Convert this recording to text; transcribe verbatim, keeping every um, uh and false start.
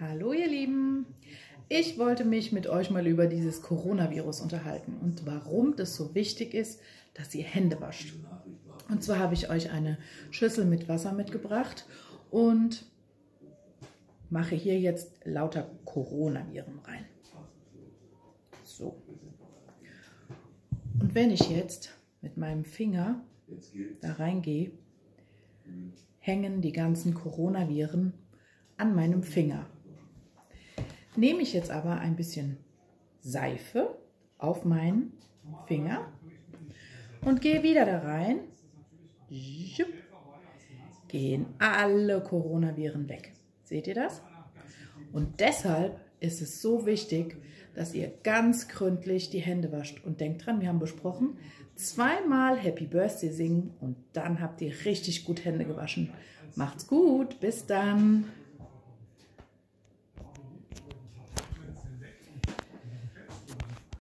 Hallo ihr Lieben, ich wollte mich mit euch mal über dieses Coronavirus unterhalten und warum das so wichtig ist, dass ihr Hände wascht. Und zwar habe ich euch eine Schüssel mit Wasser mitgebracht und mache hier jetzt lauter Coronaviren rein. So. Und wenn ich jetzt mit meinem Finger da reingehe, hängen die ganzen Coronaviren an meinem Finger. Nehme ich jetzt aber ein bisschen Seife auf meinen Finger und gehe wieder da rein, gehen alle Coronaviren weg. Seht ihr das? Und deshalb ist es so wichtig, dass ihr ganz gründlich die Hände wascht. Und denkt dran, wir haben besprochen, zweimal Happy Birthday singen und dann habt ihr richtig gut Hände gewaschen. Macht's gut, bis dann!